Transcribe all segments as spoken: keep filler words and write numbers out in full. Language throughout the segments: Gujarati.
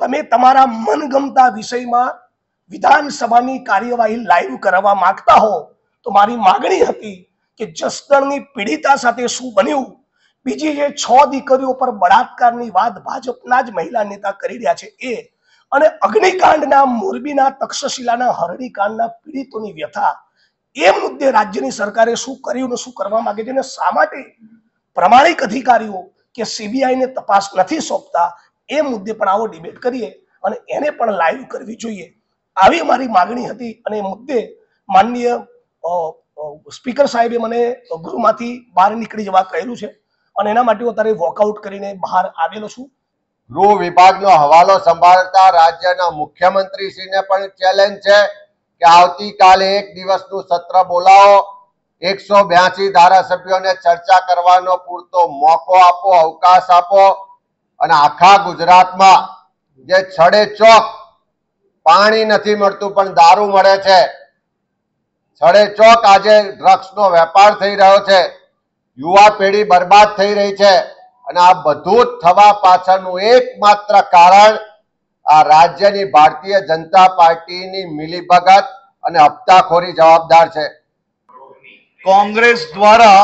તમે તમારા મનગમતા વિષયમાં વિધાનસભાની કાર્યવાહી લાઈવ કરવા માંગતા હો તો મારી માગણી હતી કે જસદણની પીડિતા સાથે શું બન્યું, બીજી જે છ દીકરીઓ પર બળાત્કારની વાત ભાજપના જ મહિલા નેતા કરી રહ્યા છે એ, અને અગ્નિકાંડના મોરબીના તક્ષશિલાના હરણીકાંડના પીડિતોની વ્યથા, એ મુદ્દે રાજ્યની સરકારે શું કર્યું ને શું કરવા માંગે છે અને શા માટે પ્રમાણિક અધિકારીઓ કે સીબીઆઈ ને તપાસ નથી સોંપતા, એ મુદ્દે પણ આવો ડિબેટ કરીએ અને એને પણ લાઈવ કરવી જોઈએ, આવી મારી માગણી હતી. અને એ મુદ્દે માનનીય સ્પીકર સાહેબે મને ગૃહમાંથી બહાર નીકળી જવા કહેલું છે અને એના માટે હું અત્યારે વોકઆઉટ કરીને બહાર આવેલો છું. ગૃહ વિભાગનો હવાલો સંભાળતા રાજ્યના મુખ્યમંત્રીશ્રીને પણ ચેલેન્જ છે કે આવતીકાલે એક દિવસનું સત્ર બોલાવો, એકસો બ્યાસી ધારાસભ્યોને ચર્ચા કરવાનો પૂરતો મોકો આપો, અવકાશ આપો અને આખા ગુજરાતમાં જે છડે ચોક પાણી નથી મળતું પણ દારૂ મળે છે, છડે ચોક આજે ડ્રગ્સનો વેપાર થઈ રહ્યો છે, યુવા પેઢી બરબાદ થઈ રહી છે અને આ બધું જ થવા પાછળનું એકમાત્ર કારણ આ રાજ્યની ભારતીય જનતા પાર્ટીની મિલીભગત અને હપ્તાખોરી જવાબદાર છે. કોંગ્રેસ દ્વારા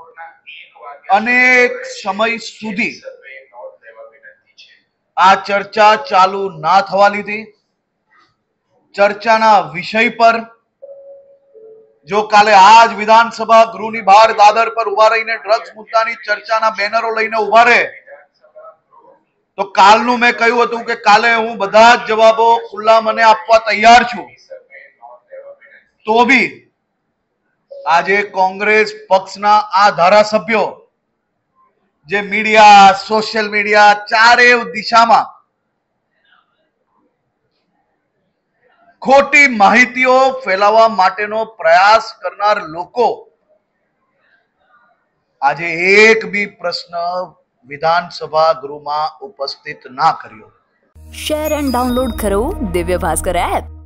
અનેક સમય સુધી આ ચર્ચા ચાલુ ના થવા લીધી. ચર્ચાના વિષય પર જો કાલે આજ વિધાનસભા ગૃહની બહાર દાદર પર ઉભા રહીને ડ્રગ્સ મુદ્દાની ચર્ચાના બેનરો લઈને ઉભા રહે તો કાલનું મેં કહ્યું હતું કે કાલે હું બધા જ જવાબો ખુલ્લા મને આપવા તૈયાર છું. તો બી આજે કોંગ્રેસ પક્ષના આ ધારાસભ્યો જે મીડિયા, સોશિયલ મીડિયા ચારે દિશામાં ખોટી માહિતીઓ ફેલાવવા માટેનો પ્રયાસ કરનાર લોકો આજે એક બી પ્રશ્ન વિધાનસભા ગૃહમાં ઉપસ્થિત ના કર્યો. શેર એન્ડ ડાઉનલોડ કરો દિવ્ય ભાસ્કર એપ.